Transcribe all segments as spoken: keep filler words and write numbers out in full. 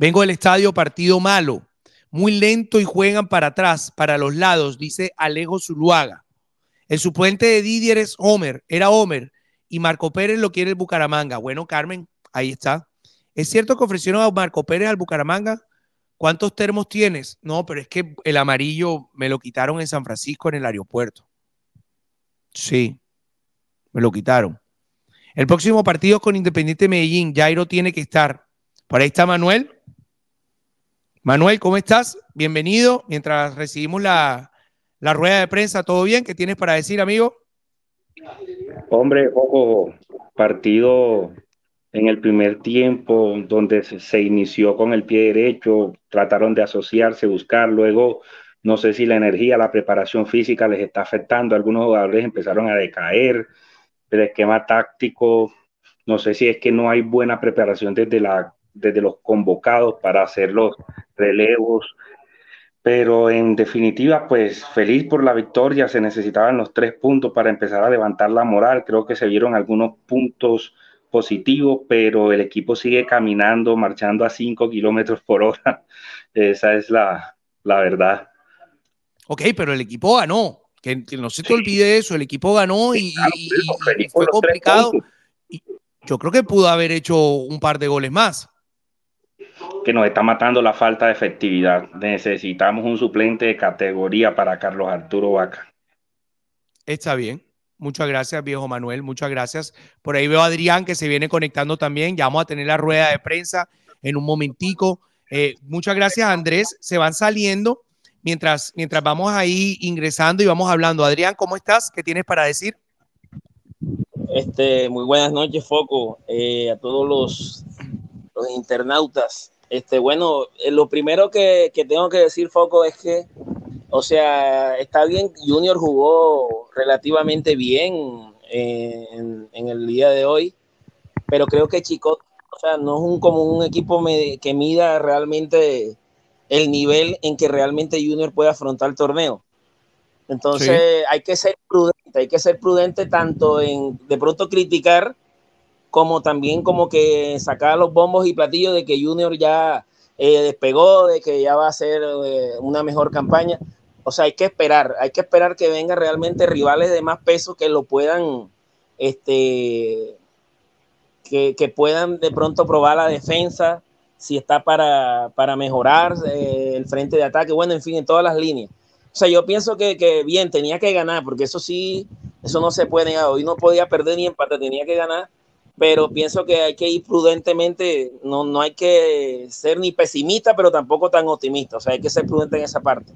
Vengo del estadio, partido malo. Muy lento y juegan para atrás, para los lados, dice Alejo Zuluaga. El suplente de Didier es Homer, era Homer, y Marco Pérez lo quiere el Bucaramanga. Bueno, Carmen, ahí está. ¿Es cierto que ofrecieron a Marco Pérez al Bucaramanga? ¿Cuántos termos tienes? No, pero es que el amarillo me lo quitaron en San Francisco en el aeropuerto. Sí, me lo quitaron. El próximo partido con Independiente Medellín, Jairo tiene que estar. Por ahí está Manuel. Manuel, ¿cómo estás? Bienvenido. Mientras recibimos la, la rueda de prensa, ¿todo bien? ¿Qué tienes para decir, amigo? Hombre, ojo, partido en el primer tiempo donde se, se inició con el pie derecho, trataron de asociarse, buscar, luego no sé si la energía, la preparación física les está afectando, algunos jugadores empezaron a decaer, el esquema táctico, no sé si es que no hay buena preparación desde, la, desde los convocados para hacer los relevos, pero en definitiva, pues feliz por la victoria, se necesitaban los tres puntos para empezar a levantar la moral, creo que se vieron algunos puntos positivos, pero el equipo sigue caminando, marchando a cinco kilómetros por hora, esa es la, la verdad. Ok, pero el equipo ganó, que, que no se te sí. olvide eso, el equipo ganó y, sí, claro, y, eso, y, y fue complicado. Y yo creo que pudo haber hecho un par de goles más. Que nos está matando la falta de efectividad. Necesitamos un suplente de categoría para Carlos Arturo Vaca. Está bien. Muchas gracias, viejo Manuel. Muchas gracias. Por ahí veo a Adrián que se viene conectando también. Ya vamos a tener la rueda de prensa en un momentico. Eh, muchas gracias, Andrés. Se van saliendo mientras, mientras vamos ahí ingresando y vamos hablando. Adrián, ¿cómo estás? ¿Qué tienes para decir? Este, muy buenas noches, Foco, eh, a todos los, los internautas. Este, bueno, eh, lo primero que, que tengo que decir, Foco, es que, o sea, está bien, Junior jugó relativamente bien eh, en, en el día de hoy, pero creo que Chico, o sea, no es un, como un equipo me, que mida realmente el nivel en que realmente Junior puede afrontar el torneo. Entonces sí. hay que ser prudente, hay que ser prudente tanto en de pronto criticar como también como que sacar los bombos y platillos de que Junior ya eh, despegó, de que ya va a ser eh, una mejor campaña. O sea, hay que esperar, hay que esperar que vengan realmente rivales de más peso que lo puedan, este, que, que puedan de pronto probar la defensa, si está para, para mejorar eh, el frente de ataque, bueno, en fin, en todas las líneas. O sea, yo pienso que, que bien, tenía que ganar, porque eso sí, eso no se puede negar. Hoy no podía perder ni empate, tenía que ganar, pero pienso que hay que ir prudentemente, no, no hay que ser ni pesimista, pero tampoco tan optimista. O sea, hay que ser prudente en esa parte.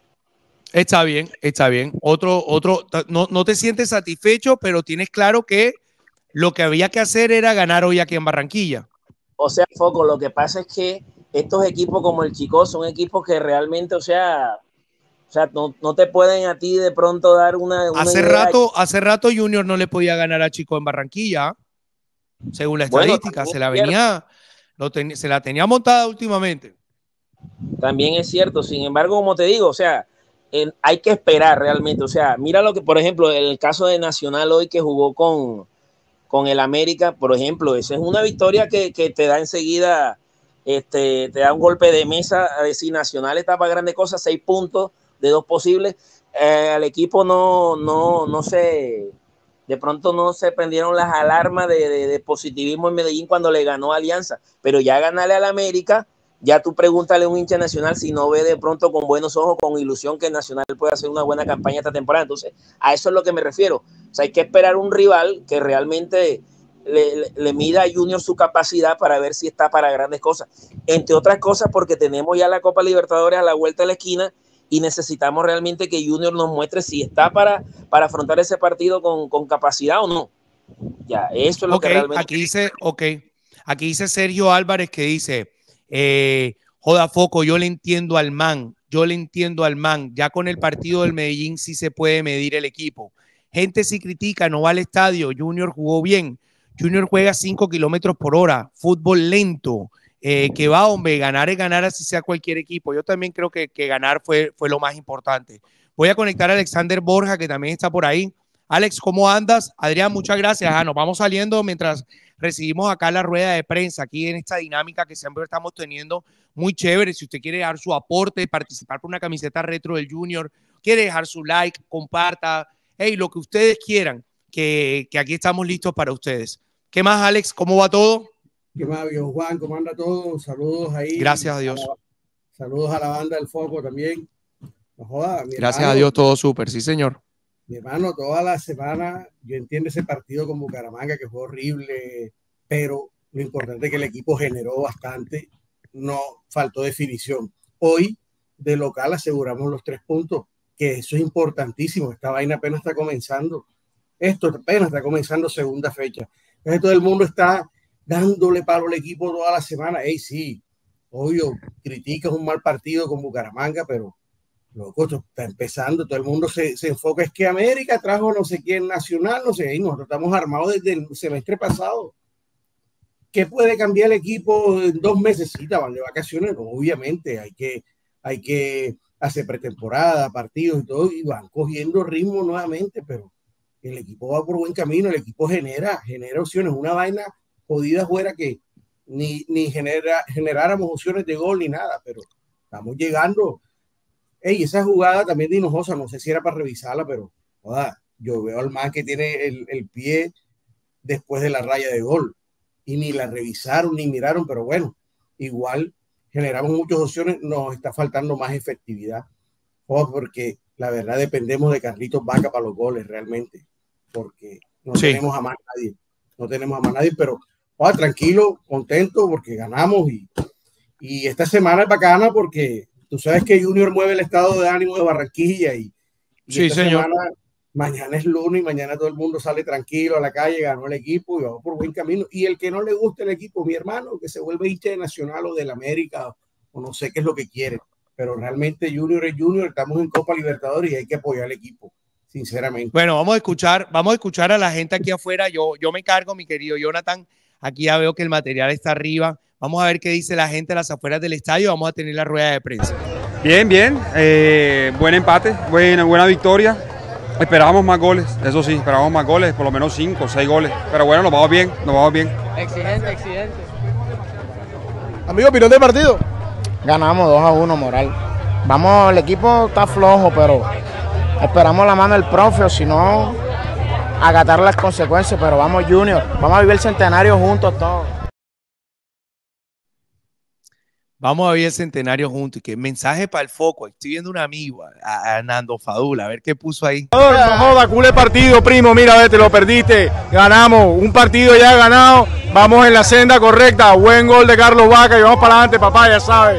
Está bien, está bien. Otro, otro, no, no te sientes satisfecho, pero tienes claro que lo que había que hacer era ganar hoy aquí en Barranquilla. O sea, Foco, lo que pasa es que estos equipos como el Chico son equipos que realmente, o sea, o sea, no, no te pueden a ti de pronto dar una, una hace idea. Rato, hace rato Junior no le podía ganar a Chico en Barranquilla, según la estadística. Bueno, se la venía, lo ten, se la tenía montada últimamente. También es cierto. Sin embargo, como te digo, o sea, eh, hay que esperar realmente. O sea, mira lo que, por ejemplo, el caso de Nacional hoy que jugó con, con el América, por ejemplo, esa es una victoria que, que te da enseguida, este, te da un golpe de mesa a decir Nacional está para grandes cosas, seis puntos de dos posibles. Eh, al equipo no, no, no se, de pronto no se prendieron las alarmas de, de, de positivismo en Medellín cuando le ganó a Alianza, pero ya ganarle al América, ya tú pregúntale a un hincha Nacional si no ve de pronto con buenos ojos, con ilusión que Nacional puede hacer una buena campaña esta temporada. Entonces, a eso es lo que me refiero. O sea, hay que esperar un rival que realmente le, le, le mida a Junior su capacidad para ver si está para grandes cosas. Entre otras cosas, porque tenemos ya la Copa Libertadores a la vuelta de la esquina y necesitamos realmente que Junior nos muestre si está para, para afrontar ese partido con, con capacidad o no. Ya, eso es lo okay, que realmente... Aquí dice, ok, aquí dice Sergio Álvarez que dice, eh, joda Foco, yo le entiendo al man, yo le entiendo al man, ya con el partido del Medellín sí se puede medir el equipo. Gente si critica, no va al estadio, Junior jugó bien, Junior juega cinco kilómetros por hora, fútbol lento, eh, que va, hombre, ganar es ganar así sea cualquier equipo. Yo también creo que, que ganar fue, fue lo más importante. Voy a conectar a Alexander Borja, que también está por ahí. Alex, ¿cómo andas? Adrián, muchas gracias. Ah, nos vamos saliendo mientras recibimos acá la rueda de prensa, aquí en esta dinámica que siempre estamos teniendo, muy chévere. Si usted quiere dar su aporte, participar por una camiseta retro del Junior, quiere dejar su like, comparta, hey, lo que ustedes quieran, que, que aquí estamos listos para ustedes. ¿Qué más, Alex? ¿Cómo va todo? ¿Qué más, viejo Juan? ¿Cómo anda todo? Saludos ahí. Gracias a Dios. A la, saludos a la banda del Foco también. No joda, mi Gracias hermano, a Dios, todo súper, sí, señor. Mi hermano, toda la semana, yo entiendo ese partido con Bucaramanga que fue horrible, pero lo importante es que el equipo generó bastante, no faltó definición. Hoy, de local, aseguramos los tres puntos, que eso es importantísimo. Esta vaina apenas está comenzando. Esto apenas está comenzando segunda fecha. Entonces todo el mundo está dándole palo al equipo toda la semana. Ey, sí, obvio, criticas un mal partido con Bucaramanga, pero loco, esto está empezando. Todo el mundo se, se enfoca. Es que América trajo no sé quién nacional, no sé, y nosotros estamos armados desde el semestre pasado. ¿Qué puede cambiar el equipo en dos meses? Sí, estaban de vacaciones, no, obviamente, hay que, hay que hacer pretemporada, partidos y todo, y van cogiendo ritmo nuevamente, pero el equipo va por buen camino, el equipo genera, genera opciones, una vaina jodida fuera que ni, ni genera, generáramos opciones de gol ni nada, pero estamos llegando. Ey, esa jugada también de Hinojosa, no sé si era para revisarla, pero joda, yo veo al man que tiene el, el pie después de la raya de gol y ni la revisaron ni miraron, pero bueno, igual generamos muchas opciones, nos está faltando más efectividad, joda, porque la verdad dependemos de Carlitos Vaca para los goles realmente, porque no sí. tenemos a más nadie, no tenemos a más nadie, pero joda, tranquilo, contento porque ganamos y, y esta semana es bacana porque tú sabes que Junior mueve el estado de ánimo de Barranquilla y, y sí, esta señor. semana, mañana es lunes y mañana todo el mundo sale tranquilo a la calle, ganó el equipo y vamos por buen camino. Y el que no le guste el equipo, mi hermano, que se vuelve hincha de Nacional o del América o no sé qué es lo que quiere. Pero realmente Junior es Junior, estamos en Copa Libertadores y hay que apoyar al equipo, sinceramente. Bueno, vamos a escuchar, vamos a escuchar a la gente aquí afuera. Yo, yo me cargo, mi querido Jonathan. Aquí ya veo que el material está arriba. Vamos a ver qué dice la gente a las afueras del estadio. Vamos a tener la rueda de prensa. Bien, bien. Eh, buen empate, buena, buena victoria. Esperábamos más goles, eso sí, esperábamos más goles, por lo menos cinco o seis goles. Pero bueno, nos vamos bien, nos vamos bien. Exigente, exigente. Amigo, opinión del partido. Ganamos dos a uno, moral. Vamos, el equipo está flojo, pero esperamos la mano del profe, o si no, acatar las consecuencias. Pero vamos, Junior, vamos a vivir el centenario juntos todos. Vamos a vivir el centenario juntos. Y qué mensaje para el Foco. Estoy viendo un amigo, a, a Nando Fadula, a ver qué puso ahí. No joda, culé partido, primo. Mira, ve, te lo perdiste. Ganamos, un partido ya ganado. Vamos en la senda correcta. Buen gol de Carlos Vaca y vamos para adelante, papá, ya sabes.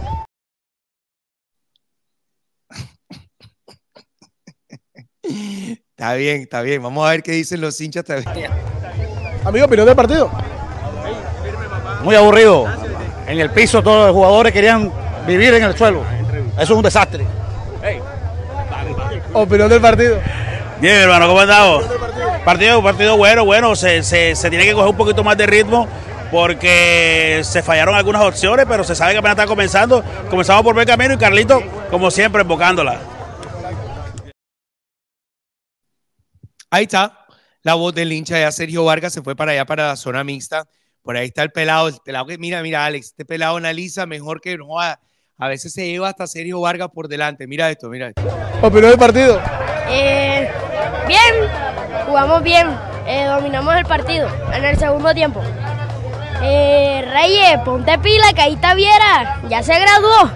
Está bien, está bien. Vamos a ver qué dicen los hinchas también. Amigo, opinión del partido. Muy aburrido. En el piso todos los jugadores querían vivir en el suelo. Eso es un desastre. Hey. Opinión del partido. Bien, hermano, ¿cómo andamos? Partido, partido bueno, bueno, se, se, se tiene que coger un poquito más de ritmo porque se fallaron algunas opciones, pero se sabe que apenas está comenzando. Comenzamos por buen camino y Carlito, como siempre, invocándola. Ahí está, la voz del hincha ya Sergio Vargas se fue para allá, para la zona mixta. Por ahí está el pelado, el pelado que, mira, mira, Alex, este pelado analiza mejor que no, a, a veces se lleva hasta Sergio Vargas por delante. Mira esto, mira esto. ¿Opinión del partido? Eh, bien, jugamos bien, eh, dominamos el partido en el segundo tiempo. Eh, Reyes, ponte pila, que ahí está Viera, ya se graduó.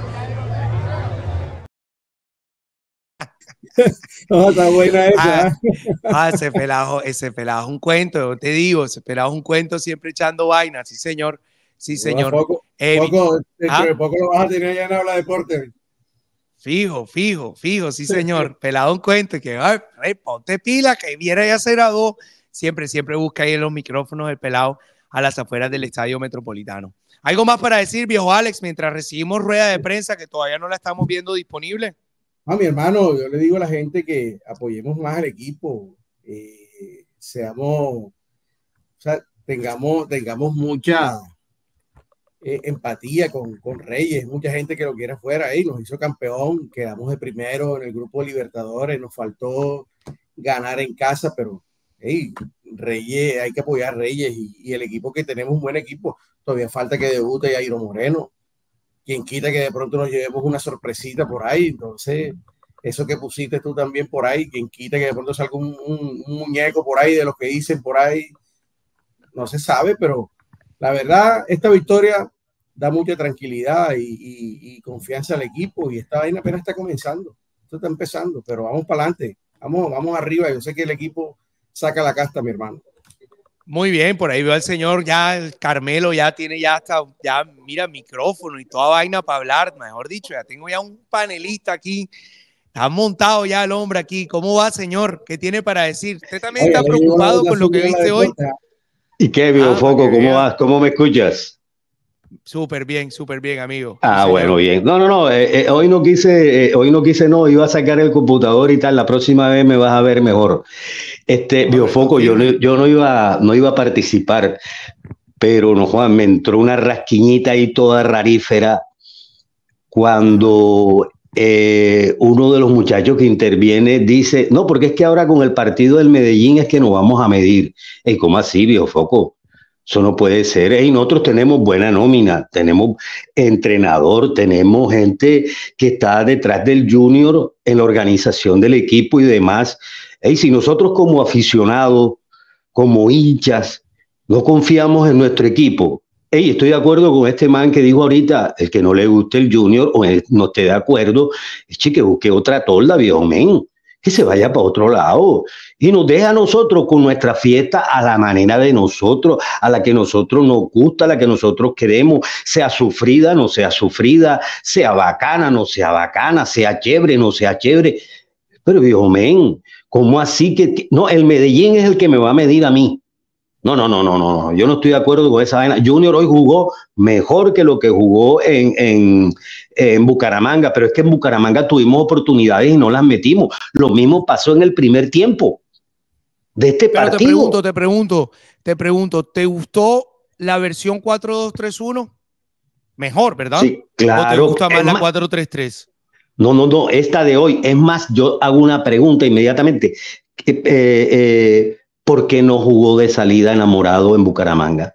No, está buena esa. Ah, ah, ese pelado, ese pelado es un cuento, yo te digo, ese pelado es un cuento siempre echando vainas, sí señor, sí señor. Poco, eh, poco, ¿ah? de poco lo vas a tener ya en Habla Deporte. Fijo, fijo, fijo, sí señor, pelado un cuento, que ay, ay, ponte pila, que Viera ya se graduó, siempre, siempre busca ahí en los micrófonos el pelado a las afueras del Estadio Metropolitano. ¿Algo más para decir, viejo Alex, mientras recibimos rueda de prensa que todavía no la estamos viendo disponible? A mi hermano, yo le digo a la gente que apoyemos más al equipo, eh, seamos, o sea, tengamos, tengamos mucha eh, empatía con, con Reyes, mucha gente que lo quiere afuera, ahí nos hizo campeón, quedamos de primero en el grupo de Libertadores, nos faltó ganar en casa, pero hey, Reyes, hay que apoyar a Reyes y, y el equipo que tenemos, un buen equipo. Todavía falta que debute Jairo Moreno. Quien quita que de pronto nos llevemos una sorpresita por ahí. Entonces, eso que pusiste tú también por ahí, quien quita que de pronto salga un, un, un muñeco por ahí de los que dicen por ahí, no se sabe, pero la verdad, esta victoria da mucha tranquilidad y, y, y confianza al equipo, y esta vaina apenas está comenzando, esto está empezando, pero vamos para adelante, vamos, vamos arriba. Yo sé que el equipo saca la casta, mi hermano. Muy bien, por ahí veo al señor, ya el Carmelo ya tiene ya hasta, ya mira, micrófono y toda vaina para hablar, mejor dicho, ya tengo ya un panelista aquí, está montado ya el hombre aquí. ¿Cómo va, señor? ¿Qué tiene para decir? ¿Usted también Oye, está preocupado con lo que viste hoy? ¿Y qué, Biofoco? Ah, ¿Cómo vas? ¿Cómo me escuchas? Súper bien, súper bien, amigo. Ah, sí, bueno, señor. bien. No, no, no, eh, eh, hoy no quise, eh, hoy no quise, no, iba a sacar el computador y tal, la próxima vez me vas a ver mejor. Este, No, Biofoco, yo, no, yo no, iba, no iba a participar, pero no, Juan, me entró una rasquiñita ahí toda rarífera cuando eh, uno de los muchachos que interviene dice, no, porque es que ahora con el partido del Medellín es que nos vamos a medir. Ey, ¿cómo así, Biofoco? Eso no puede ser. Ey, nosotros tenemos buena nómina, tenemos entrenador, tenemos gente que está detrás del Junior en la organización del equipo y demás. Ey, si nosotros como aficionados, como hinchas, no confiamos en nuestro equipo. Ey, estoy de acuerdo con este man que dijo ahorita, el que no le guste el Junior o no esté de acuerdo, es que busque otra tolda, viejo men, que se vaya para otro lado y nos deja a nosotros con nuestra fiesta a la manera de nosotros, a la que nosotros nos gusta, a la que nosotros queremos, sea sufrida, no sea sufrida, sea bacana, no sea bacana, sea chévere, no sea chévere. Pero viejo men, ¿cómo así que no? El Medellín es el que me va a medir a mí. No, no, no, no, no, yo no estoy de acuerdo con esa vaina. Junior hoy jugó mejor que lo que jugó en, en, en Bucaramanga, pero es que en Bucaramanga tuvimos oportunidades y no las metimos. Lo mismo pasó en el primer tiempo de este pero partido. Te pregunto, te pregunto, te pregunto, ¿te gustó la versión cuatro dos tres uno? Mejor, ¿verdad? Sí, claro. ¿O te gusta más más, la cuatro tres tres? No, no, no, esta de hoy. Es más, yo hago una pregunta inmediatamente. Eh, eh, ¿Por qué no jugó de salida Enamorado en Bucaramanga?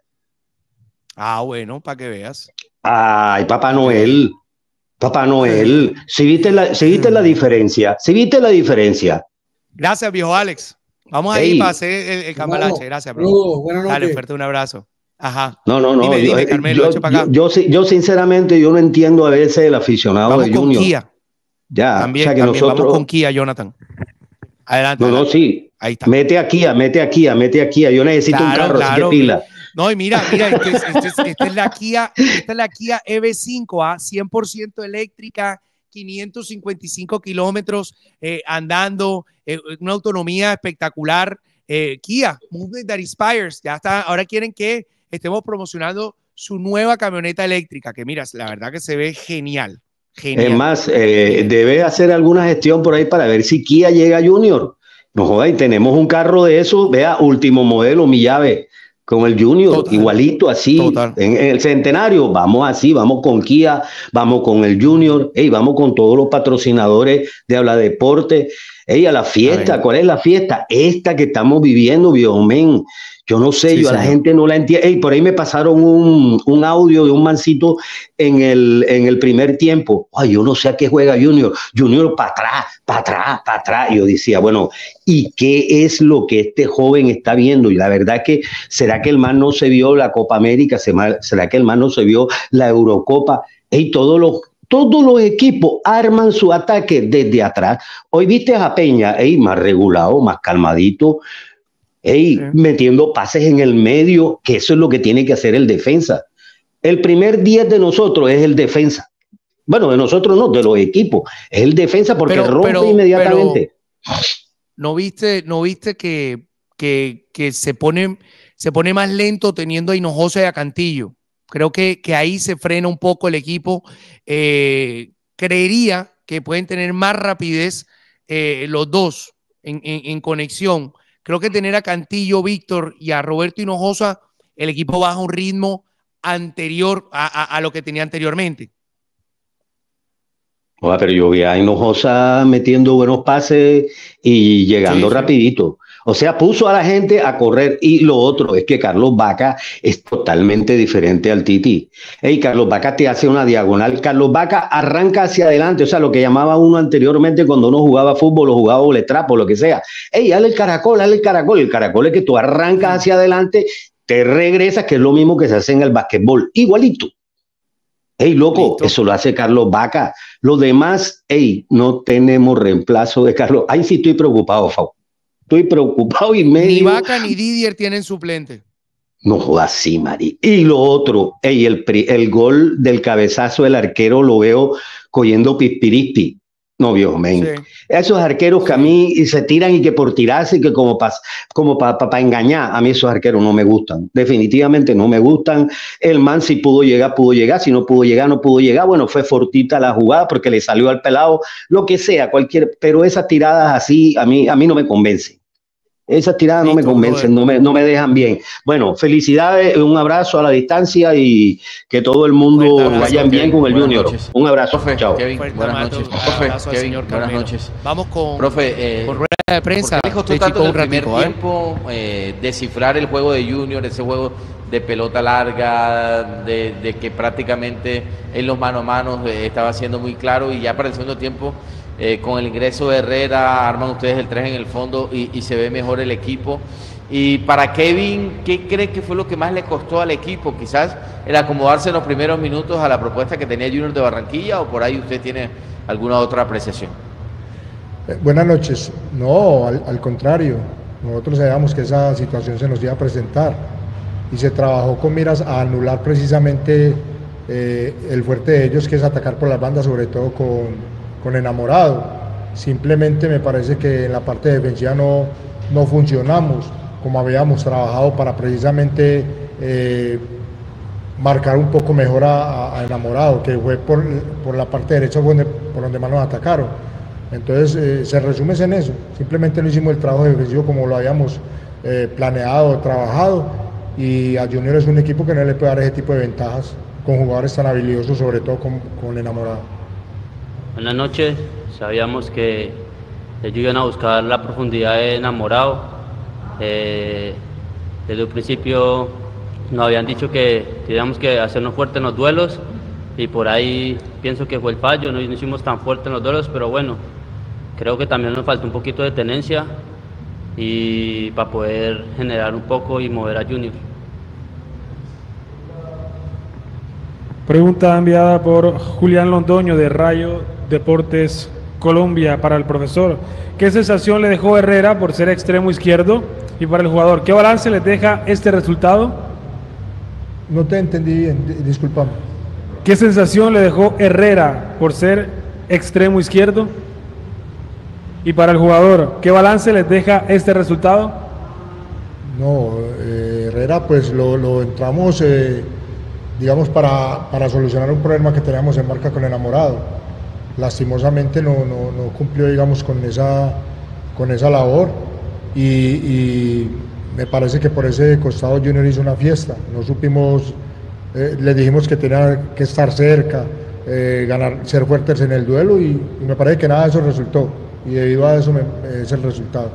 Ah, bueno, para que veas. Ay, Papá Noel, Papá Noel, ¿sí viste la, ¿sí viste la diferencia? ¿Sí viste la diferencia? Gracias, viejo Alex. Vamos a ir para hacer el, el cambalache. Gracias, bro. No, buenas noches. Dale, fuerte un abrazo. Ajá. No, no, no. Dime, yo, dime, Carmelo, yo, para acá. yo, yo, yo sinceramente, yo no entiendo a veces el aficionado vamos de con Junior. Kia. Ya, también, o sea que también nosotros... vamos con Kia, Jonathan. Adelante. No, adelante. no, sí. Ahí está. Mete a Kia, mete a Kia, mete a Kia. Yo necesito claro, un carro, claro, así que pila. No, y mira, mira, esta es, este es, este es la Kia, esta es la Kia E V cinco, ¿ah? cien por ciento eléctrica, quinientos cincuenta y cinco kilómetros eh, andando, eh, una autonomía espectacular. Eh, Kia, Movement that Inspires, ya está. Ahora quieren que estemos promocionando su nueva camioneta eléctrica, que mira, la verdad que se ve genial. Genial. Es más, eh, debe hacer alguna gestión por ahí para ver si Kia llega a Junior. No joda, y tenemos un carro de eso, vea, último modelo, mi llave, con el Junior, total, igualito así, en, en el centenario, vamos así, vamos con Kia, vamos con el Junior, hey, vamos con todos los patrocinadores de Habla Deporte, hey, a la fiesta, a ¿cuál es la fiesta? Esta que estamos viviendo, viejo men. Yo no sé, sí, yo a la gente no la entiendo. Hey, por ahí me pasaron un, un audio de un mancito en el, en el primer tiempo. Ay, yo no sé a qué juega Junior. Junior para atrás, para atrás, para atrás. Y yo decía, bueno, ¿y qué es lo que este joven está viendo? Y la verdad es que, ¿será que el man no se vio la Copa América? ¿Será que el man no se vio la Eurocopa? Hey, todos los... Todos los equipos arman su ataque desde atrás. Hoy viste a Peña, hey, más regulado, más calmadito, hey, sí. metiendo pases en el medio, que eso es lo que tiene que hacer el defensa. El primer diez de nosotros es el defensa. Bueno, de nosotros no, de los equipos. Es el defensa porque pero, rompe pero, inmediatamente. Pero, ¿no viste, no viste que, que, que se, pone, se pone más lento teniendo a Hinojosa y a Cantillo? Creo que, que ahí se frena un poco el equipo. Eh, creería que pueden tener más rapidez eh, los dos en, en, en conexión. Creo que tener a Cantillo, Víctor y a Roberto Hinojosa, el equipo baja un ritmo anterior a, a, a lo que tenía anteriormente. Oye, pero yo vi a Hinojosa metiendo buenos pases y llegando sí, sí. rapidito. O sea, puso a la gente a correr. Y lo otro es que Carlos Vaca es totalmente diferente al Titi. Hey, Carlos Vaca te hace una diagonal. Carlos Vaca arranca hacia adelante. O sea, lo que llamaba uno anteriormente cuando uno jugaba fútbol o jugaba boletrapo, lo que sea. Hey, dale el caracol, dale el caracol. El caracol es que tú arrancas hacia adelante, te regresas, que es lo mismo que se hace en el básquetbol. Igualito. Hey, loco, ¿listo? Eso lo hace Carlos Vaca. Los demás, hey, no tenemos reemplazo de Carlos. Ahí sí estoy preocupado, Fau. Estoy preocupado y medio. Ni Vaca ni Didier tienen suplente. No jodas, sí, Mari. Y lo otro, ey, el, el gol del cabezazo del arquero lo veo cogiendo pispirispi. No, viejo, men. Sí. Esos arqueros que a mí se tiran y que por tirarse y que como para como pa, pa, pa engañar, a mí esos arqueros no me gustan. Definitivamente no me gustan. El man si pudo llegar, pudo llegar. Si no pudo llegar, no pudo llegar. Bueno, fue fortita la jugada porque le salió al pelado, lo que sea, cualquier. Pero esas tiradas así a mí, a mí no me convencen. Esas tiradas no me convencen, no me, no me dejan bien. Bueno, felicidades, un abrazo a la distancia y que todo el mundo vayan bien con el Junior. Un abrazo, profe, chao. Kevin, buenas noches. Profe, Kevin, buenas noches. Vamos con, profe, eh, con rueda de prensa. ¿Por qué le costó tanto en el primer ratico, tiempo eh, descifrar el juego de Junior, ese juego de pelota larga, de, de que prácticamente en los mano a mano eh, estaba siendo muy claro, y ya para el segundo tiempo, Eh, con el ingreso de Herrera, arman ustedes el tres en el fondo y, y se ve mejor el equipo? Y para Kevin, ¿qué cree que fue lo que más le costó al equipo? Quizás el acomodarse en los primeros minutos a la propuesta que tenía Junior de Barranquilla, o por ahí usted tiene alguna otra apreciación. Eh, buenas noches. No, al, al contrario, nosotros sabíamos que esa situación se nos iba a presentar y se trabajó con miras a anular precisamente eh, el fuerte de ellos, que es atacar por las bandas, sobre todo con con Enamorado. Simplemente me parece que en la parte defensiva no, no funcionamos como habíamos trabajado para precisamente eh, marcar un poco mejor a, a Enamorado, que fue por, por la parte derecha por donde, por donde más nos atacaron. Entonces eh, se resume en eso, simplemente no hicimos el trabajo defensivo como lo habíamos eh, planeado, trabajado, y a Junior es un equipo que no le puede dar ese tipo de ventajas con jugadores tan habilidosos, sobre todo con, con Enamorado. Buenas noches, sabíamos que ellos iban a buscar la profundidad de Enamorado. Eh, desde el principio nos habían dicho que teníamos que hacernos fuertes en los duelos, y por ahí pienso que fue el fallo, no hicimos tan fuertes en los duelos, pero bueno, creo que también nos falta un poquito de tenencia y para poder generar un poco y mover a Junior. Pregunta enviada por Julián Londoño de Rayo Deportes Colombia para el profesor. ¿Qué sensación le dejó Herrera por ser extremo izquierdo? Y para el jugador, ¿qué balance les deja este resultado? No te entendí bien, discúlpame. ¿Qué sensación le dejó Herrera por ser extremo izquierdo? Y para el jugador, ¿qué balance les deja este resultado? No, eh, Herrera pues lo, lo entramos, eh, digamos, para, para solucionar un problema que teníamos en marca con Enamorado. Lastimosamente no, no, no cumplió, digamos, con esa, con esa labor, y, y me parece que por ese costado Junior hizo una fiesta. No supimos, eh, le dijimos que tenía que estar cerca, eh, ganar, ser fuertes en el duelo, y, y me parece que nada de eso resultó, y debido a eso me, es el resultado.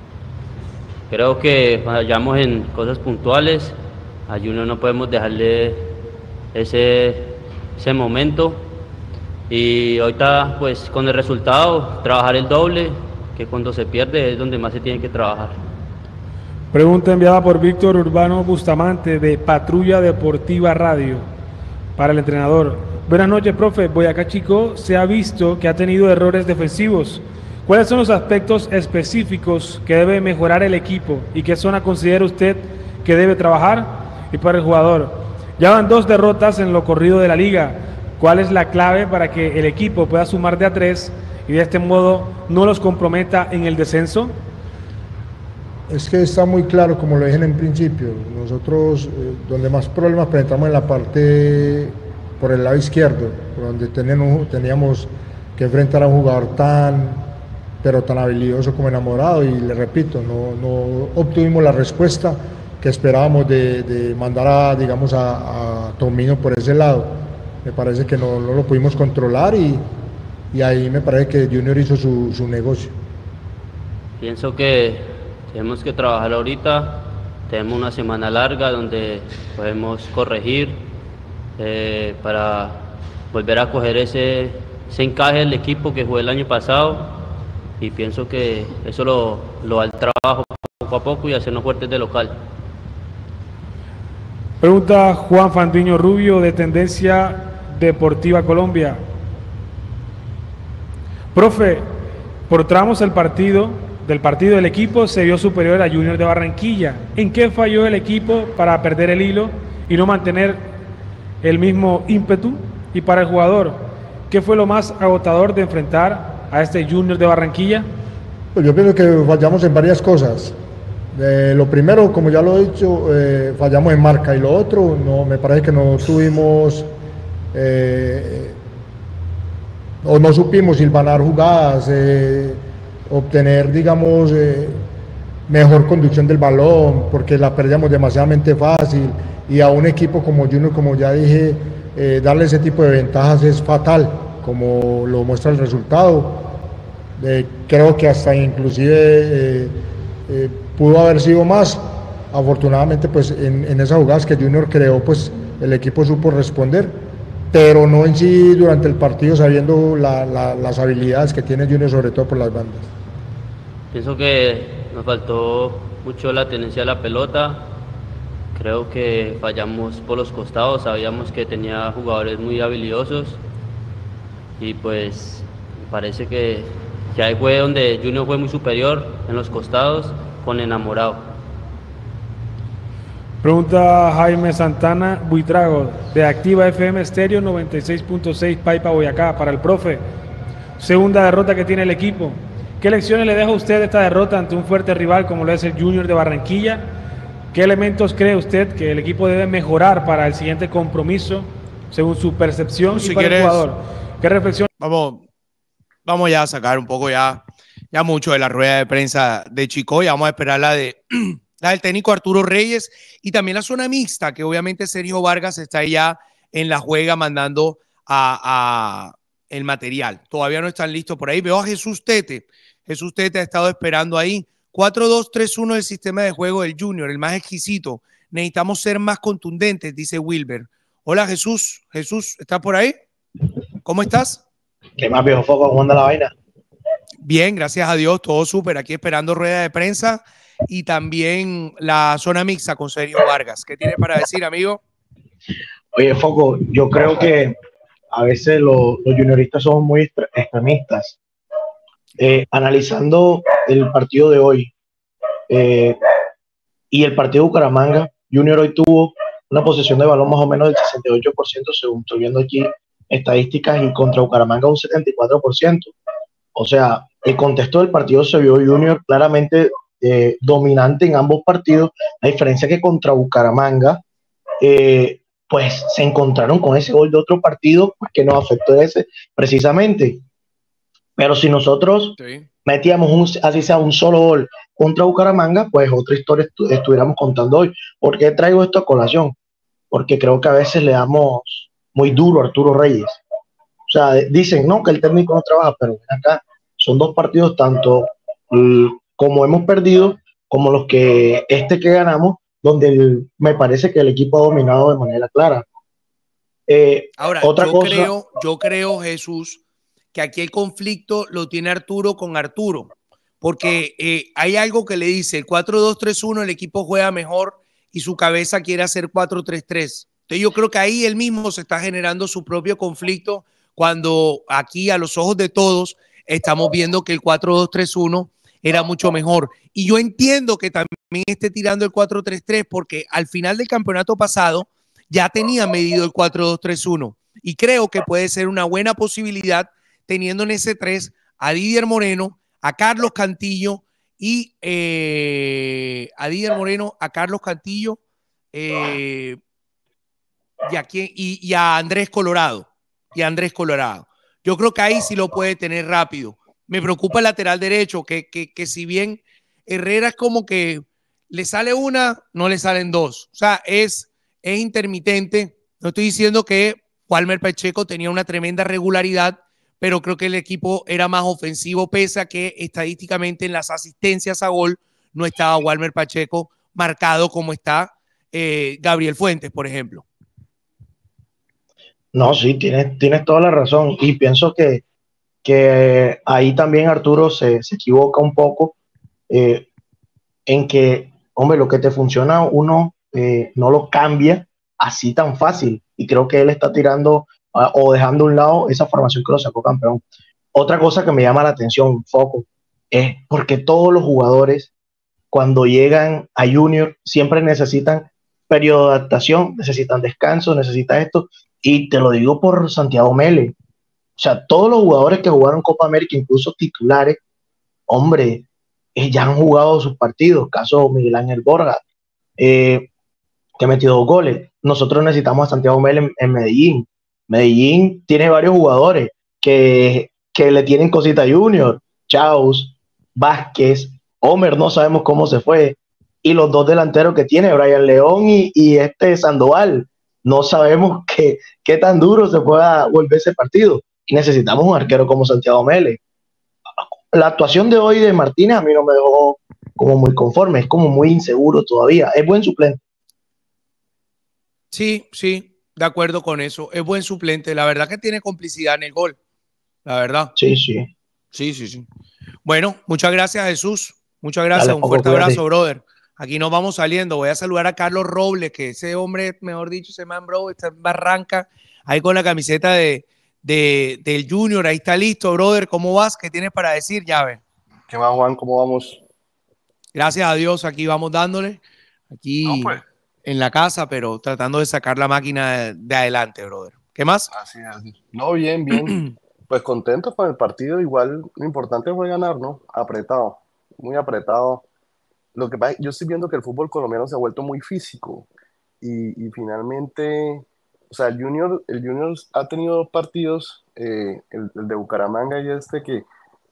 Creo que fallamos en cosas puntuales, a Junior no podemos dejarle ese, ese momento. Y ahorita, pues, con el resultado, trabajar el doble, que cuando se pierde es donde más se tiene que trabajar. Pregunta enviada por Víctor Urbano Bustamante de Patrulla Deportiva Radio para el entrenador. Buenas noches, profe. Boyacá Chico se ha visto que ha tenido errores defensivos. ¿Cuáles son los aspectos específicos que debe mejorar el equipo y qué zona considera usted que debe trabajar? Y para el jugador, ya van dos derrotas en lo corrido de la liga. ¿Cuál es la clave para que el equipo pueda sumar de a tres y de este modo no los comprometa en el descenso? Es que está muy claro, como lo dije en principio, nosotros eh, donde más problemas presentamos en la parte por el lado izquierdo, por donde teníamos, teníamos que enfrentar a un jugador tan, pero tan habilidoso como Enamorado, y le repito, no, no obtuvimos la respuesta que esperábamos de, de mandar a, digamos, a, a Tomino por ese lado. Me parece que no, no lo pudimos controlar, y, y ahí me parece que Junior hizo su, su negocio. Pienso que tenemos que trabajar ahorita, tenemos una semana larga donde podemos corregir eh, para volver a coger ese, ese encaje del equipo que jugué el año pasado, y pienso que eso lo, lo da el trabajo poco a poco y hacernos fuertes de local. Pregunta Juan Fandiño Rubio, de Tendencia Deportiva Colombia. Profe, por tramos el partido, del partido del equipo se vio superior a Junior de Barranquilla. ¿En qué falló el equipo para perder el hilo y no mantener el mismo ímpetu? Y para el jugador, ¿qué fue lo más agotador de enfrentar a este Junior de Barranquilla? Pues yo pienso que fallamos en varias cosas. Eh, lo primero, como ya lo he dicho, eh, fallamos en marca, y lo otro, no, me parece que no tuvimos eh, o no supimos hilvanar jugadas, eh, obtener, digamos, eh, mejor conducción del balón, porque la perdíamos demasiadamente fácil, y a un equipo como Junior, como ya dije, eh, darle ese tipo de ventajas es fatal, como lo muestra el resultado. Eh, creo que hasta inclusive eh, eh, pudo haber sido más. Afortunadamente, pues en, en esas jugadas que Junior creó, pues el equipo supo responder, pero no en sí durante el partido, sabiendo la, la, las habilidades que tiene Junior, sobre todo por las bandas. Pienso que nos faltó mucho la tenencia de la pelota. Creo que fallamos por los costados, sabíamos que tenía jugadores muy habilidosos, y pues me parece que, que ahí fue donde Junior fue muy superior, en los costados, con Enamorado. Pregunta Jaime Santana Buitrago, de Activa F M Estéreo noventa y seis punto seis, Paipa, Boyacá. Para el profe, segunda derrota que tiene el equipo. ¿Qué lecciones le deja a usted de esta derrota ante un fuerte rival como lo es el Junior de Barranquilla? ¿Qué elementos cree usted que el equipo debe mejorar para el siguiente compromiso, según su percepción? Si y para quieres, el jugador, ¿qué reflexión? Vamos, vamos ya a sacar un poco ya, ya mucho de la rueda de prensa de Chico, y vamos a esperar la de la del técnico Arturo Reyes, y también la zona mixta, que obviamente Sergio Vargas está ya en la juega mandando a, a el material. Todavía no están listos por ahí. Veo a Jesús Tete. Jesús Tete ha estado esperando ahí. cuatro dos tres uno el sistema de juego del Junior, el más exquisito. Necesitamos ser más contundentes, dice Wilber. Hola Jesús. Jesús, ¿estás por ahí? ¿Cómo estás? ¿Qué más, viejo Foco? ¿Cómo anda la vaina? Bien, gracias a Dios, todo súper. Aquí esperando rueda de prensa y también la zona mixta con Sergio Vargas. ¿Qué tiene para decir, amigo? Oye, Foco, yo creo que a veces los, los junioristas somos muy extremistas. Eh, analizando el partido de hoy eh, y el partido de Bucaramanga, Junior hoy tuvo una posesión de balón más o menos del sesenta y ocho por ciento, según estoy viendo aquí estadísticas, y contra Bucaramanga un setenta y cuatro por ciento. O sea, el contexto del partido se vio Junior claramente eh, dominante en ambos partidos, a diferencia que contra Bucaramanga eh, pues se encontraron con ese gol de otro partido, pues, que nos afectó ese precisamente. Pero si nosotros sí. metíamos un, así sea un solo gol contra Bucaramanga, pues otra historia estu estuviéramos contando hoy. ¿Por qué traigo esto a colación? Porque creo que a veces le damos muy duro a Arturo Reyes. O sea, dicen, no, que el técnico no trabaja, pero ven acá, son dos partidos, tanto mm, como hemos perdido, como los que este que ganamos, donde el, me parece que el equipo ha dominado de manera clara. Eh, Ahora, otra yo, cosa, creo, yo creo, Jesús, que aquí el conflicto lo tiene Arturo con Arturo, porque eh, hay algo que le dice, el cuatro dos tres uno el equipo juega mejor y su cabeza quiere hacer cuatro tres tres. Entonces yo creo que ahí él mismo se está generando su propio conflicto, cuando aquí a los ojos de todos estamos viendo que el cuatro dos tres uno era mucho mejor. Y yo entiendo que también esté tirando el cuatro tres tres, porque al final del campeonato pasado ya tenía medido el cuatro dos tres uno, y creo que puede ser una buena posibilidad teniendo en ese tres a Didier Moreno, a Carlos Cantillo y eh, a Didier Moreno, a Carlos Cantillo eh, y, a quien, y, y a Andrés Colorado. Y a Andrés Colorado. Yo creo que ahí sí lo puede tener rápido. Me preocupa el lateral derecho, que, que, que si bien Herrera es como que le sale una, no le salen dos. O sea, es, es intermitente. No estoy diciendo que Walmer Pacheco tenía una tremenda regularidad, pero creo que el equipo era más ofensivo, pese a que estadísticamente en las asistencias a gol no estaba Walmer Pacheco marcado como está eh, Gabriel Fuentes, por ejemplo. No, sí, tienes, tienes toda la razón. Y pienso que, que ahí también Arturo se, se equivoca un poco eh, en que, hombre, lo que te funciona uno eh, no lo cambia así tan fácil. Y creo que él está tirando uh, o dejando a un lado esa formación que lo sacó campeón. Otra cosa que me llama la atención, Foco, es porque todos los jugadores cuando llegan a Junior siempre necesitan periodo de adaptación, necesitan descanso, necesitan esto, y te lo digo por Santiago Mele. O sea, todos los jugadores que jugaron Copa América, incluso titulares, hombre, eh, ya han jugado sus partidos, caso Miguel Ángel Borja, eh, que ha metido dos goles. Nosotros necesitamos a Santiago Mele en, en Medellín. Medellín tiene varios jugadores que, que le tienen cosita a Junior, Chaus, Vázquez, Homer, no sabemos cómo se fue, y los dos delanteros que tiene, Brian León y, y este Sandoval, no sabemos qué, qué tan duro se pueda volver ese partido, y necesitamos un arquero como Santiago Mele. La actuación de hoy de Martínez a mí no me dejó como muy conforme, es como muy inseguro todavía, es buen suplente. Sí, sí, de acuerdo con eso, es buen suplente, la verdad que tiene complicidad en el gol, la verdad. Sí, sí. Sí, sí, sí. Bueno, muchas gracias, Jesús. Muchas gracias, Dale, un Foco, fuerte cuídate. abrazo, brother. Aquí nos vamos saliendo. Voy a saludar a Carlos Robles, que ese hombre, mejor dicho, ese man, bro, está en Barranca, ahí con la camiseta de, de, del Junior. Ahí está listo, brother. ¿Cómo vas? ¿Qué tienes para decir, Llave? ¿Qué más, Juan? ¿Cómo vamos? Gracias a Dios, aquí vamos dándole. Aquí No, pues. en la casa, pero tratando de sacar la máquina de, de adelante, brother. ¿Qué más? Así es. No, bien, bien. Pues contento con el partido. Igual lo importante fue ganar, ¿no? Apretado, muy apretado. Lo que pasa, yo estoy viendo que el fútbol colombiano se ha vuelto muy físico y, y finalmente, o sea, el Junior, el Junior ha tenido dos partidos, eh, el, el de Bucaramanga y este que,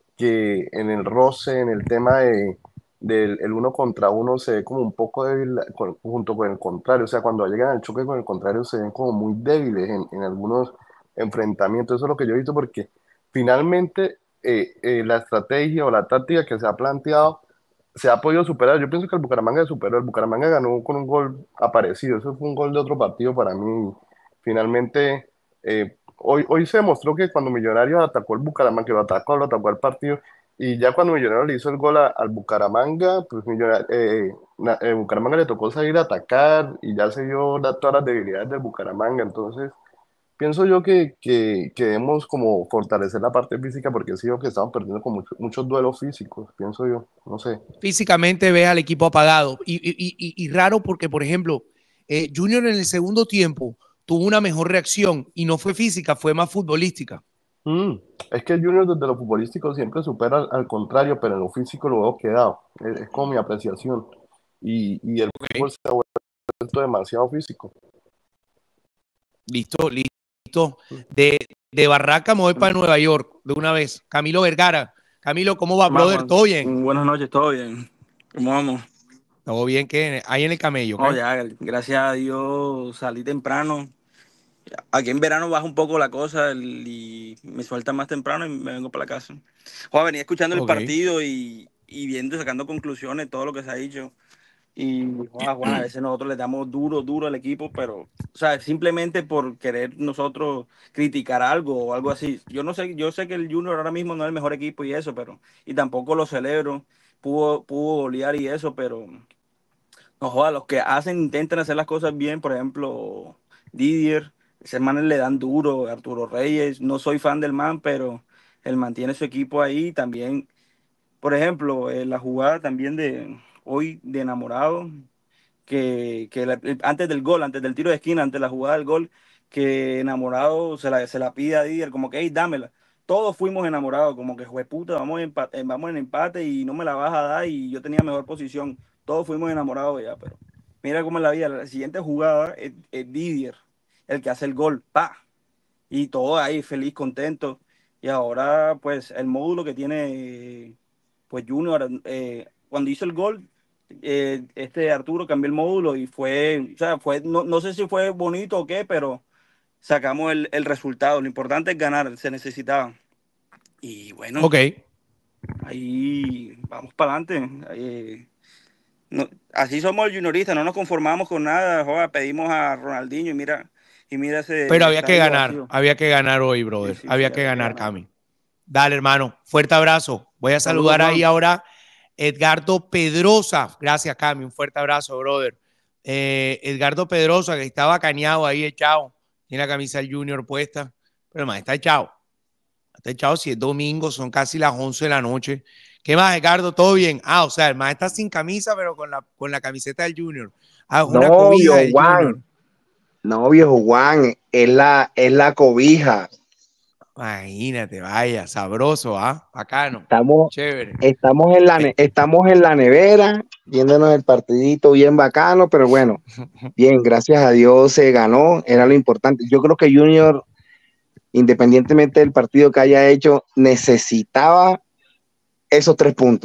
que en el roce, en el tema de, del el uno contra uno se ve como un poco débil con- junto con el contrario, o sea, cuando llegan al choque con el contrario se ven como muy débiles en, en algunos enfrentamientos. Eso es lo que yo he visto porque finalmente eh, eh, la estrategia o la táctica que se ha planteado se ha podido superar. Yo pienso que el Bucaramanga superó. El Bucaramanga ganó con un gol aparecido. Eso fue un gol de otro partido para mí. Finalmente, eh, hoy, hoy se demostró que cuando Millonarios atacó el Bucaramanga, que lo atacó, lo atacó al partido, y ya cuando Millonarios le hizo el gol a- al Bucaramanga, pues Millona- eh, na- eh, Bucaramanga le tocó salir a atacar y ya se vio la- todas las debilidades del Bucaramanga. Entonces, pienso yo que, que, que debemos como fortalecer la parte física porque sí, que estamos perdiendo con mucho- muchos duelos físicos, pienso yo, no sé. Físicamente ves al equipo apagado. Y, y, y, y raro porque, por ejemplo, eh, Junior en el segundo tiempo tuvo una mejor reacción y no fue física, fue más futbolística. Mm, Es que el Junior desde lo futbolístico siempre supera al, al contrario, pero en lo físico lo veo quedado. Es, es como mi apreciación. Y, y el fútbol se ha vuelto demasiado físico. Listo, listo. De, de Barranca me voy para Nueva York de una vez. Camilo Vergara. Camilo, ¿cómo va, brother? Vamos. ¿Todo bien? Buenas noches, todo bien. ¿Cómo vamos? Todo bien, ¿qué? Ahí en el camello. No, ¿qué? ya, gracias a Dios salí temprano. Aquí en verano baja un poco la cosa el- y me suelta más temprano y me vengo para la casa. Joder, venía escuchando el Ok. partido y, y viendo, sacando conclusiones, todo lo que se ha dicho. Y joder, Juan, a veces nosotros le damos duro, duro al equipo, pero, o sea, simplemente por querer nosotros criticar algo o algo así. Yo no sé, yo sé que el Junior ahora mismo no es el mejor equipo y eso, pero, y tampoco lo celebro. Pudo, pudo golear y eso, pero no joda, los que hacen, intentan hacer las cosas bien, por ejemplo, Didier, ese man le dan duro, Arturo Reyes, no soy fan del man, pero él mantiene su equipo ahí también. Por ejemplo, eh, la jugada también de hoy de enamorado, que, que la- antes del gol, antes del tiro de esquina, antes de la jugada del gol, que enamorado se la, se la pide a Didier, como que, hey, dámela. Todos fuimos enamorados, como que, jueputa, vamos, en empa- eh, vamos en empate y no me la vas a dar y yo tenía mejor posición. Todos fuimos enamorados ya, pero mira cómo es la vida. La siguiente jugada es, es Didier, el que hace el gol, pa. Y todo ahí feliz, contento. Y ahora, pues, el módulo que tiene, pues, Junior, eh, cuando hizo el gol, eh, este Arturo cambió el módulo y fue, o sea, fue, no, no sé si fue bonito o qué, pero sacamos el, el resultado. Lo importante es ganar, se necesitaba. Y bueno, Ok. ahí vamos para adelante. Eh, No, así somos el junioristas, no nos conformamos con nada, joder, pedimos a Ronaldinho y mira, y mira ese. Pero había que estadio ganar, vacío. había que ganar hoy, brother. Sí, sí, había sí, que había que ganar, ganar. Cami. Dale, hermano. Fuerte abrazo. Voy a Saludos, saludar Juan. ahí ahora Edgardo Pedrosa. Gracias, Cami. Un fuerte abrazo, brother. Eh, Edgardo Pedrosa, que estaba cañado ahí echado. Tiene la camisa del Junior puesta. Pero más está echado. Está echado si es domingo, son casi las once de la noche. ¿Qué más, Edgardo? ¿Todo bien? Ah, o sea, el más está sin camisa, pero con la, con la camiseta del Junior. Ah, una No, cobija viejo del Juan. Junior. No, viejo Juan, es la, es la cobija. Imagínate, vaya, sabroso, ¿ah? Bacano. Estamos, Chévere. estamos, en la, ne- estamos en la nevera, viéndonos el partidito bien bacano, pero bueno, bien, gracias a Dios se ganó, era lo importante. Yo creo que Junior, independientemente del partido que haya hecho, necesitaba esos tres puntos.